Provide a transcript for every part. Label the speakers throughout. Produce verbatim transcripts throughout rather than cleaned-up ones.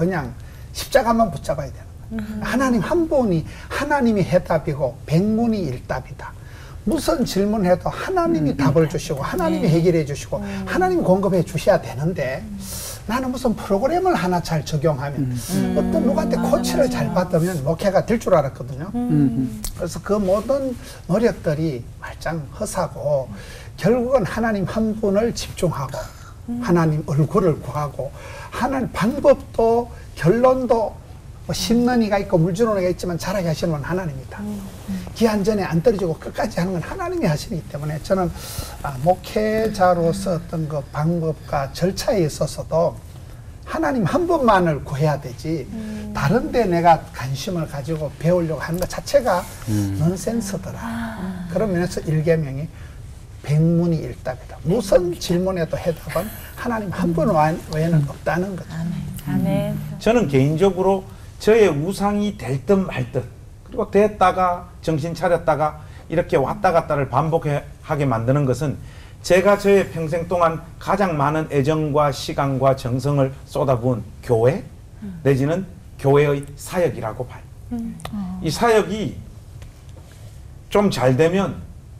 Speaker 1: 그냥 십자가만 붙잡아야 되는 거예요. 음. 하나님 한 분이 하나님이 해답이고 백문이 일답이다. 무슨 질문해도 하나님이 음. 답을 주시고 하나님이 네. 해결해 주시고 음. 하나님이 공급해 주셔야 되는데 음. 나는 무슨 프로그램을 하나 잘 적용하면 음. 어떤 누구한테 음. 코치를 맞아, 맞아. 잘 받으면 목회가 될 줄 알았거든요. 음. 그래서 그 모든 노력들이 말짱 허사고 결국은 하나님 한 분을 집중하고 음. 하나님 얼굴을 구하고 하나님 방법도 결론도 뭐 심는 이가 있고 물 주는 이가 있지만 잘하게 하시는 건 하나님이다. 음. 기한 전에 안 떨어지고 끝까지 하는 건 하나님이 하시기 때문에 저는 아, 목회자로서 어떤 그 방법과 절차에 있어서도 하나님 한 분만을 구해야 되지 음. 다른 데 내가 관심을 가지고 배우려고 하는 것 자체가 음. 넌센스더라. 아. 그런 면에서 일계명이 백문이 일답이다. 무슨 질문에도 해답은 하나님 한 분 외에는 없다는 거죠.
Speaker 2: 아멘. 아멘.
Speaker 3: 저는 개인적으로 저의 우상이 될 듯 말 듯 그리고 됐다가 정신 차렸다가 이렇게 왔다 갔다를 반복하게 만드는 것은 제가 저의 평생 동안 가장 많은 애정과 시간과 정성을 쏟아부은 교회 음. 내지는 교회의 사역이라고 봐요. 음. 어. 이 사역이 좀 잘 되면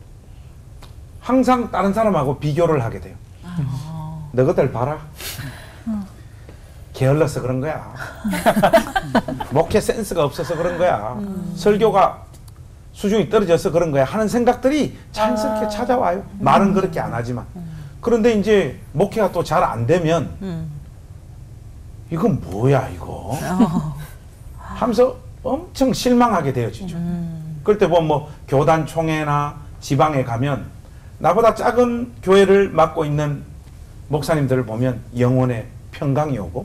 Speaker 3: 항상 다른 사람하고 비교를 하게 돼요. 어. 너희들 봐라. 어. 게을러서 그런 거야. 목회 센스가 없어서 그런 거야. 음. 설교가 수준이 떨어져서 그런 거야 하는 생각들이 자연스럽게 아. 찾아와요. 음. 말은 그렇게 안 하지만. 음. 그런데 이제 목회가 또 잘 안 되면 음. 이건 뭐야 이거 어. 하면서 엄청 실망하게 되어지죠. 음. 그럴 때 보면 뭐 교단 총회나 지방에 가면 나보다 작은 교회를 맡고 있는 목사님들을 보면 영혼의 평강이 오고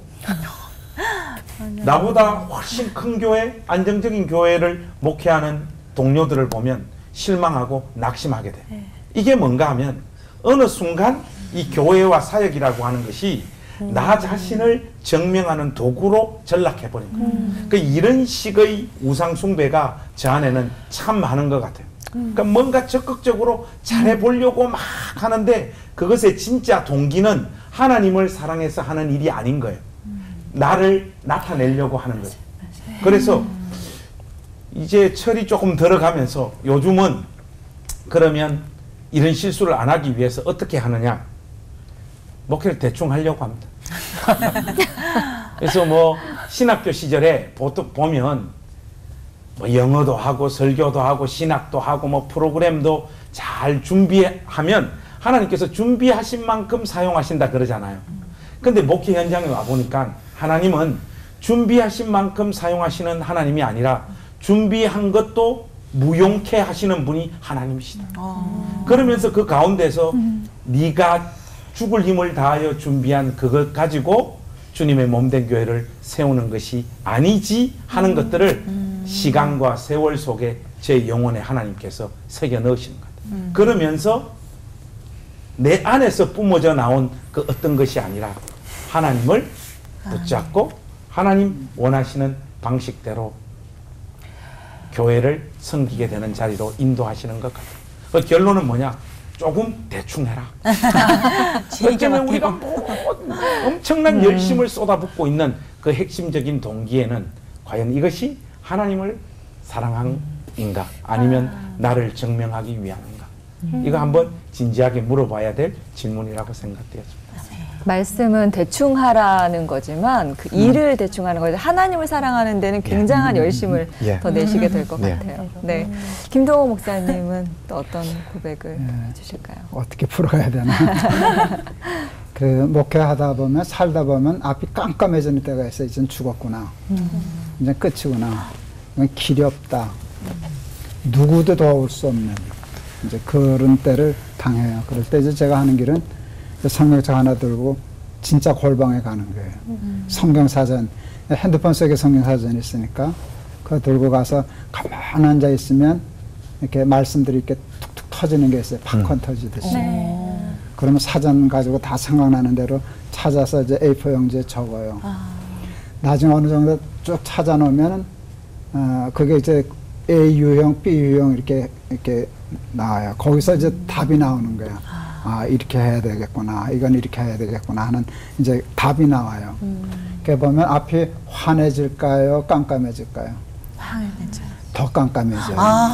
Speaker 3: 나보다 훨씬 큰 교회, 안정적인 교회를 목회하는 동료들을 보면 실망하고 낙심하게 돼. 이게 뭔가 하면 어느 순간 이 교회와 사역이라고 하는 것이 음. 나 자신을 증명하는 도구로 전락해버린 거예요. 음. 그 이런 식의 우상 숭배가 저 안에는 참 많은 것 같아요. 음. 그러니까 뭔가 적극적으로 잘해보려고 막 하는데 그것의 진짜 동기는 하나님을 사랑해서 하는 일이 아닌 거예요. 음. 나를 나타내려고 하는 거예요. 그래서 음. 이제 철이 조금 들어가면서 요즘은 그러면 이런 실수를 안 하기 위해서 어떻게 하느냐. 목회를 대충 하려고 합니다. 그래서 뭐 신학교 시절에 보통 보면 뭐 영어도 하고 설교도 하고 신학도 하고 뭐 프로그램도 잘 준비하면 하나님께서 준비하신 만큼 사용하신다 그러잖아요. 근데 목회 현장에 와보니까 하나님은 준비하신 만큼 사용하시는 하나님이 아니라 준비한 것도 무용케 하시는 분이 하나님이시다. 아. 그러면서 그 가운데서 음. 네가 죽을 힘을 다하여 준비한 그것 가지고 주님의 몸된 교회를 세우는 것이 아니지 하는 음. 것들을 음. 시간과 세월 속에 제 영혼에 하나님께서 새겨 넣으시는 것 같아요. 음. 그러면서 내 안에서 뿜어져 나온 그 어떤 것이 아니라 하나님을 붙잡고 하나님 원하시는 방식대로 교회를 섬기게 되는 자리로 인도하시는 것 같아요. 그 결론은 뭐냐? 조금 대충 해라. 그때문에 우리가 뭐 엄청난 음. 열심을 쏟아붓고 있는 그 핵심적인 동기에는 과연 이것이 하나님을 사랑한인가 아니면 아. 나를 증명하기 위함인가? 음. 이거 한번 진지하게 물어봐야 될 질문이라고 생각되었습니다.
Speaker 2: 말씀은 대충 하라는 거지만 그 음. 일을 대충 하는 거죠. 하나님을 사랑하는 데는 굉장한 예. 열심을 예. 더 내시게 될 것 예. 같아요. 네, 김동호 목사님은 또 어떤 고백을 예. 해주실까요?
Speaker 4: 어떻게 풀어가야 되나? 그 목회하다 보면 살다 보면 앞이 깜깜해지는 때가 있어. 이제 죽었구나. 음. 이제 끝이구나. 길이 없다. 음. 누구도 도울 수 없는 이제 그런 때를 당해요. 그럴 때 이제 제가 하는 길은 성경책 하나 들고 진짜 골방에 가는 거예요. 음. 성경사전, 핸드폰 속에 성경사전이 있으니까 그거 들고 가서 가만히 앉아 있으면 이렇게 말씀들이 이렇게 툭툭 터지는 게 있어요. 팝콘 음. 터지듯이. 네. 그러면 사전 가지고 다 생각나는 대로 찾아서 이제 에이포 용지에 적어요. 아. 나중에 어느 정도 쭉 찾아놓으면 어, 그게 이제 A 유형, B 유형 이렇게 이렇게 나와요. 거기서 이제 음. 답이 나오는 거야. 아, 이렇게 해야 되겠구나. 이건 이렇게 해야 되겠구나 하는 이제 답이 나와요. 음. 그게 보면 앞이 환해질까요? 깜깜해질까요?
Speaker 5: 환해져요.
Speaker 4: 더 깜깜해져요.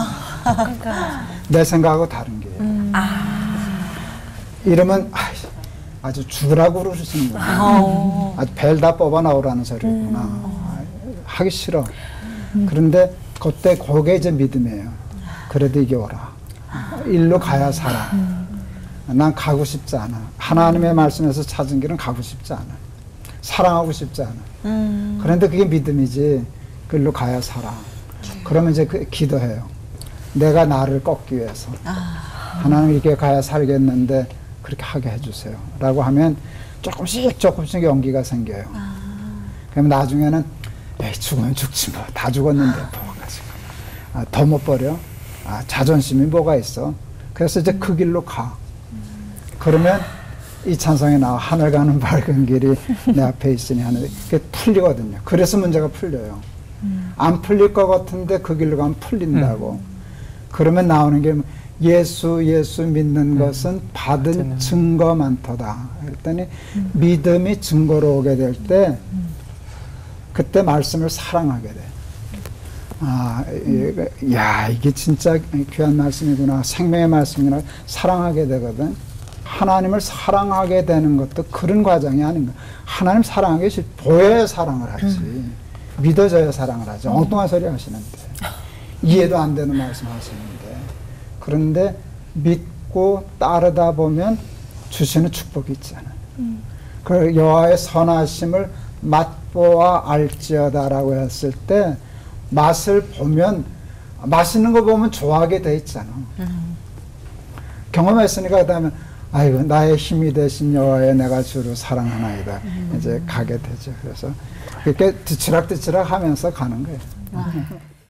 Speaker 5: 아,
Speaker 4: 내 생각하고 다른 게요.
Speaker 5: 음. 아.
Speaker 4: 이러면 아이, 아주 죽으라고 그러시는구나.
Speaker 5: 어.
Speaker 4: 아주 벨 다 뽑아 나오라는 소리구나. 아, 하기 싫어. 그런데 그때 그게 이제 믿음이에요. 그래도 이게 오라. 일로 가야 살아. 난 가고 싶지 않아. 하나님의 말씀에서 찾은 길은 가고 싶지 않아. 사랑하고 싶지 않아.
Speaker 5: 음.
Speaker 4: 그런데 그게 믿음이지. 그일로 가야 살아. 그러면 이제 그 기도해요. 내가 나를 꺾기 위해서.
Speaker 5: 아.
Speaker 4: 하나님 이렇게 가야 살겠는데 그렇게 하게 해주세요. 라고 하면 조금씩 조금씩 용기가 생겨요.
Speaker 5: 아.
Speaker 4: 그럼 나중에는 에이, 죽으면 죽지 뭐. 다 죽었는데 뭐 가지고. 아, 더 못 버려. 아, 자존심이 뭐가 있어. 그래서 이제 그 길로 가. 그러면 이 찬송에 나와 하늘 가는 밝은 길이 내 앞에 있으니 하늘. 그게 풀리거든요. 그래서 문제가 풀려요. 안 풀릴 것 같은데 그 길로 가면 풀린다고. 그러면 나오는 게 예수 예수 믿는 것은 받은 증거 많도다. 그랬더니 믿음이 증거로 오게 될 때 그때 말씀을 사랑하게 돼. 아, 이, 야 이게 진짜 귀한 말씀이구나. 생명의 말씀이구나. 사랑하게 되거든. 하나님을 사랑하게 되는 것도 그런 과정이 아닌가. 하나님 사랑하기 싫 보여야 사랑을 하지. 음. 믿어져야 사랑을 하지. 음. 엉뚱한 소리 하시는데. 이해도 안 되는 말씀 하시는데. 그런데 믿고 따르다 보면 주시는 축복이 있잖아요. 음. 그 여호와의 선하심을 맛보아 알지어다라고 했을 때 맛을 보면 맛있는 거 보면 좋아하게 돼 있잖아. 음. 경험했으니까 그다음에 아이고 나의 힘이 되신 여호와의 내가 주로 사랑하나이다. 음. 이제 가게 되죠. 그래서 그렇게 뒤치락뒤치락 하면서 가는 거예요. 아.